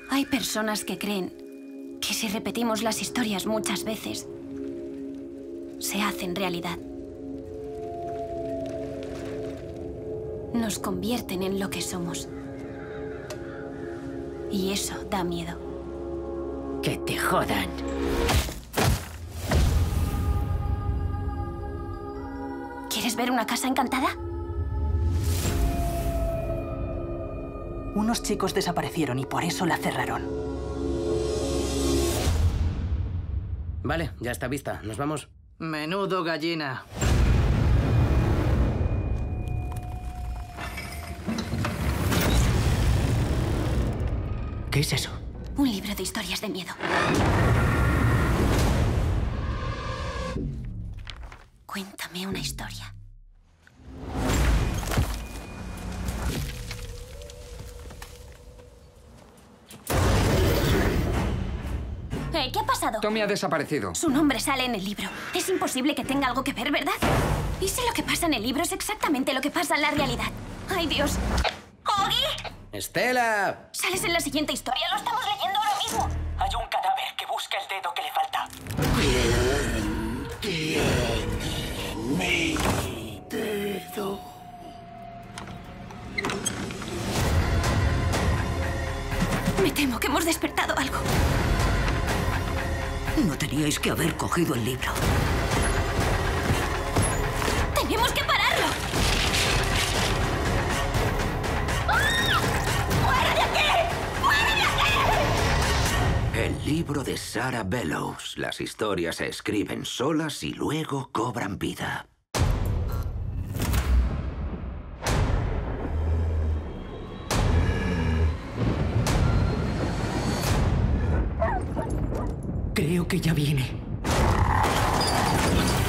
Hay personas que creen que si repetimos las historias muchas veces, se hacen realidad. Nos convierten en lo que somos. Y eso da miedo. ¡Que te jodan! ¿Quieres ver una casa encantada? Unos chicos desaparecieron y por eso la cerraron. Vale, ya está vista. ¿Nos vamos? Menudo gallina. ¿Qué es eso? Un libro de historias de miedo. Cuéntame una historia. ¿Qué ha pasado? Tommy ha desaparecido. Su nombre sale en el libro. Es imposible que tenga algo que ver, ¿verdad? Y si lo que pasa en el libro es exactamente lo que pasa en la realidad. ¡Ay, Dios! ¡Oggy! ¡Estela! Sales en la siguiente historia. Lo estamos leyendo ahora mismo. Hay un cadáver que busca el dedo que le falta. Mi dedo. Me temo que hemos despertado algo. No teníais que haber cogido el libro. ¡Tenemos que pararlo! ¡Ah! ¡Fuera de aquí! ¡Fuera de aquí! El libro de Sarah Bellows. Las historias se escriben solas y luego cobran vida. Creo que ya viene.